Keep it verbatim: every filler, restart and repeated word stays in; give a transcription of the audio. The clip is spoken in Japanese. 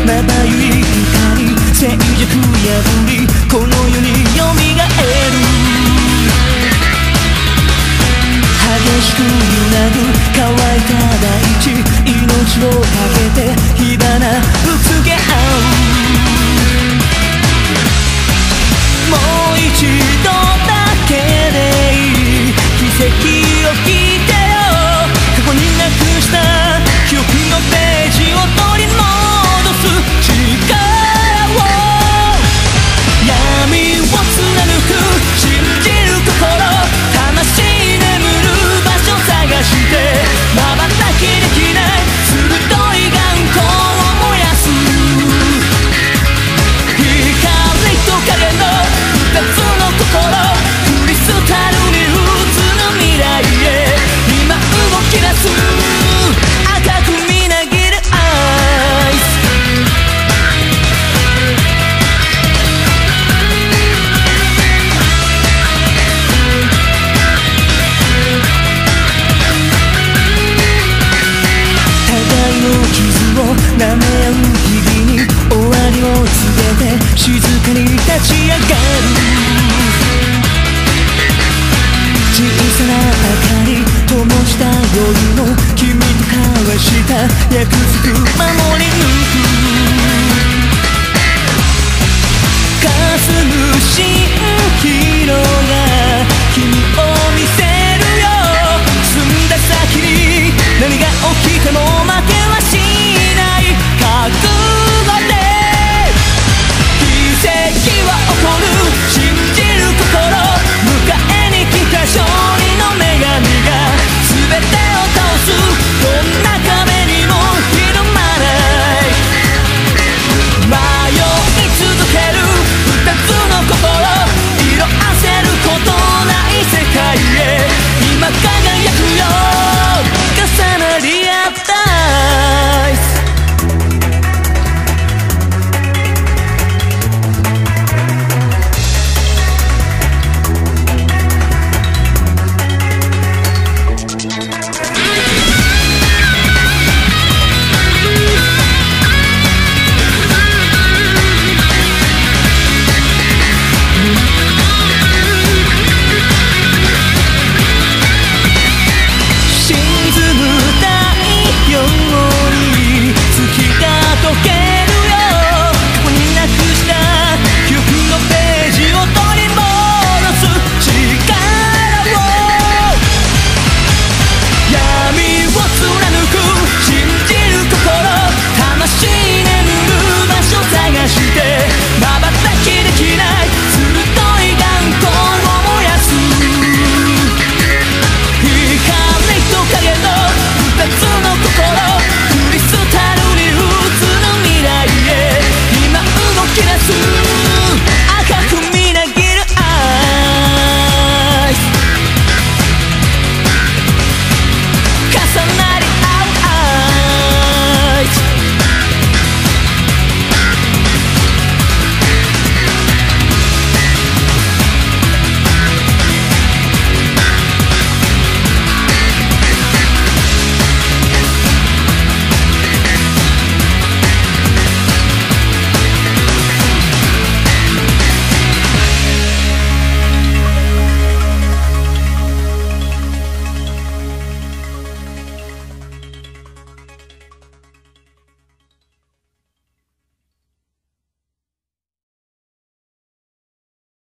まばゆい光静寂破りこの世によみがえる激しく揺らぐ乾いた大地命をかけて火花ぶつけ合うもう一度だけでいい奇跡を聞いてよ過去になくした記憶のページを取り戻す力を闇を貫く信じる心魂眠る場所探して瞬きできない鋭い眼光を燃やす光と影の二つの心クリスタルに映る未来へ今動き出す赤くみなぎるアイス互いの傷を舐め合う日々に終わりを告げて静かに立ち上がる小さな明かり灯した夜の君と交わした約束守り